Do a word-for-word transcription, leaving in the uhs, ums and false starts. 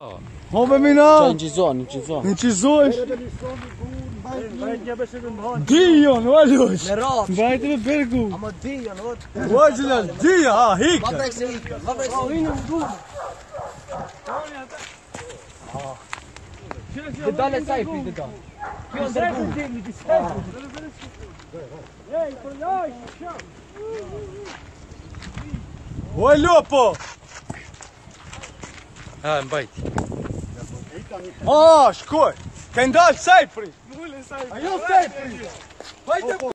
Hove mina? Qa inqizohen, inqizohen. Inqizohesh? Dijon, o luq. Me rap. Mbajtë me bergu. Ama dijon, o. O Gjilal, dija, ha, Ma hikë. prek se ikë, ma prek se ikë. Dhe dale sajfi, dhe dale. Kjo ndërgu. O lupo. Ha, mbajt. Ah, shkoj. Ka ndalë sajpri. Ajo sajpri. Hajde